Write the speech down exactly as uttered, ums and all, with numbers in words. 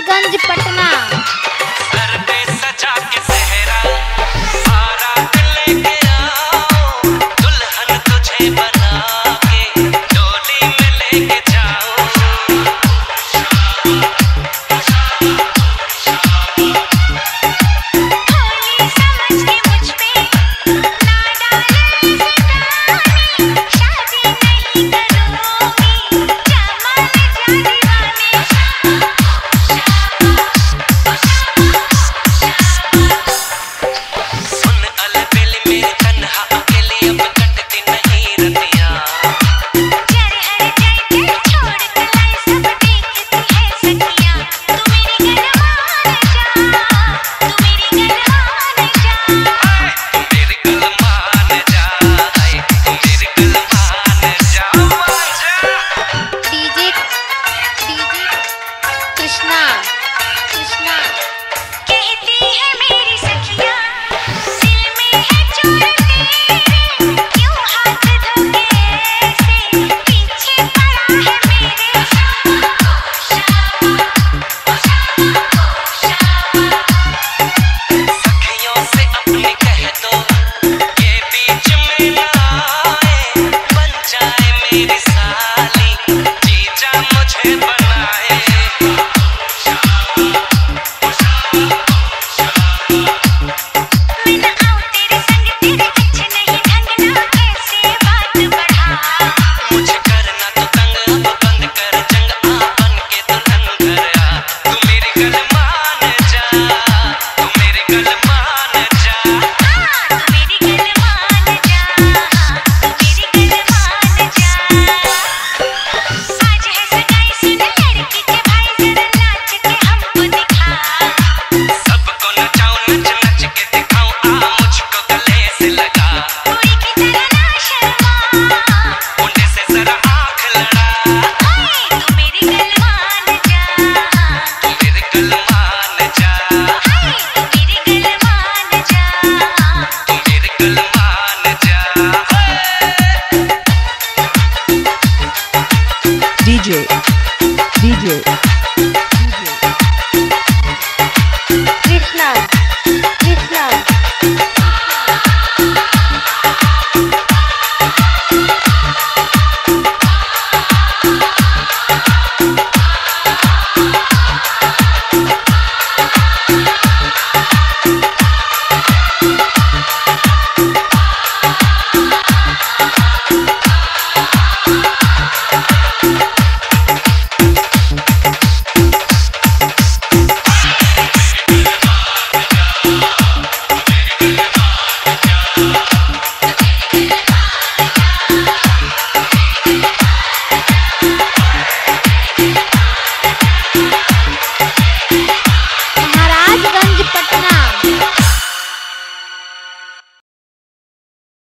Maharajganj Patna. Sir पे सजा के सेहरा बारात लेके आओ, दुल्हन तुझे बना के डोली में लेके जाओ। भोली समझ के मुझ पे ना डाले ज़िंदगानी, शादी नहीं करूँगी जमाल जा दीवाने। सुन अलबेली मेरी तन्हा अकेली अब कटती नहीं रतियाँ। जर हर जाए छोड़ कलाई सब देखती है सखियाँ। तू मेरी गल मान जा, तू मेरी गल मान जा। तू मेरी गल मान जा, तू मेरी गल मान जा, मान जा। DJ DJ Krishna Krishna. कहती है मेरी सखियाँ दिल में है चोर तेरे, क्यों हाथ धोके ऐसे पीछे पड़ा है मेरे। सखियों से अपनी कह दो ये बीच में ना आए, बन जाए मेरी साली जीजा मुझे बनाए। मैं न आऊँ तेरे संग तेरे अच्छे नहीं ढंग ना कैसे बात बढ़ा। मुझे करना तो तंग अब बंद कर जंग आ बन के दुल्हन घर आ। तू मेरी गल मान जा, तू मेरी गल मान जा। हाँ तू मेरी गल मान जा, तू मेरी गल मान जा। आज है सगाई सुन लड़की के भाई जरा नाच के हमको दिखा। सबको नचाऊं नच नच के दिखाऊं आ मुझको गले से लगा। कोई की तरह ना शर्मा, मुंडे से जरा आँख लड़ा। हाय तू मेरी गल मान जा, तू मेरी गल मान जा, हाय तू मेरी गल मान जा। तू मेरी गल मान जा। D J D J